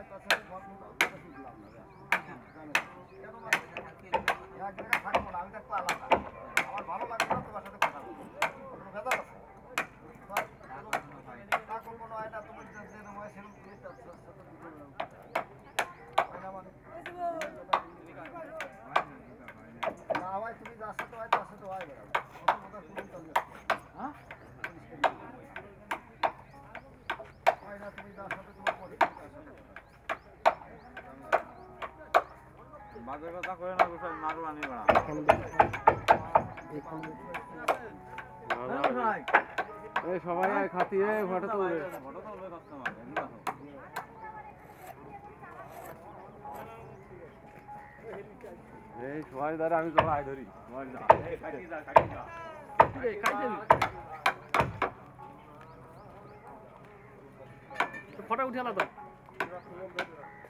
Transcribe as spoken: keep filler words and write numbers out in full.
আমার ভালো লাগবে না তোমার সাথে কথা বলবো কোনো ভেজাল আছে তা করবো না এটা তোমার সেরকম না হয় তুমি যার সাথে হয় তার সাথে হয় বেড়াবো হ্যাঁ হয় না তুমি যার সাথে তোমার পরে বাজে কথা কয়ে না গোসাই মারু আনি বেড়া এই সবাই খাতিয়ে ফটো তুলবে ফটো তুলবে কাস্টমার এই সবাই দ্বারা আমি তোরা আই ধরি ফটো উঠে আলাদা